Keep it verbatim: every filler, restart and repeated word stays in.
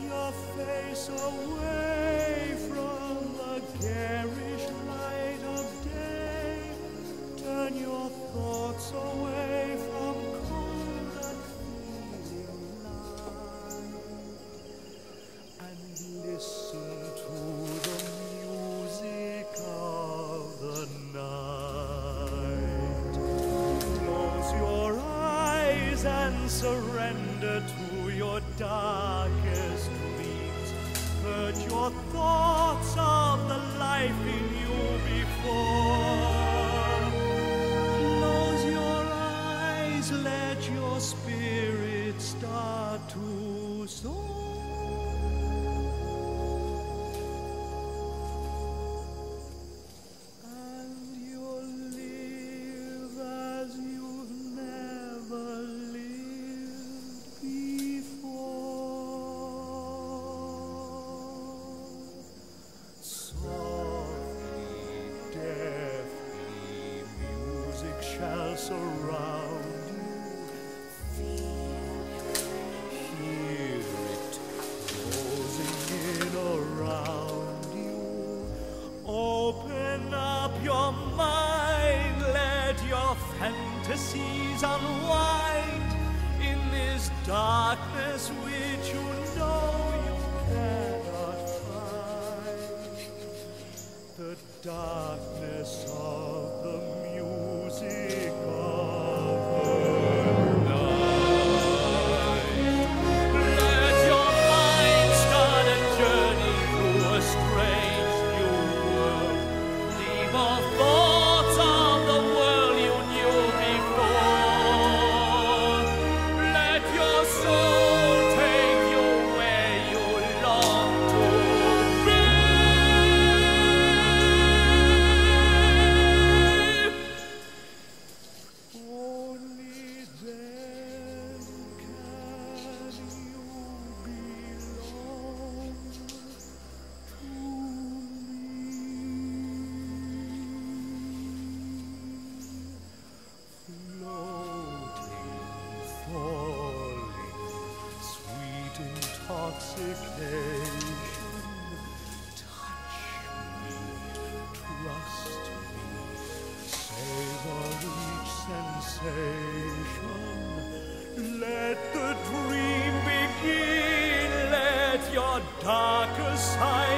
your face away from the garish light of day. Turn your thoughts away from cold and freezing night, and listen to the music of the night. Close your eyes and surrender to your darkest dreams. Purge your thoughts of the life in you before. Close your eyes, let your spirit start to soar. And you'll live as you've never lived before. Softly, deftly, music shall surround you. Hear it closing in around you. Open up your mind, let your fantasies unwind in this darkness which you know you cannot find. The darkness of the music of the night. Let your mind start a journey through a strange new world. Leave all thoughts of the world you knew before. Let your soul take you where you long to be. Only then can you belong to me. Floating, falling, sweet intoxication. Touch me, trust me, savor each sensation. Let the dream begin, let your darker side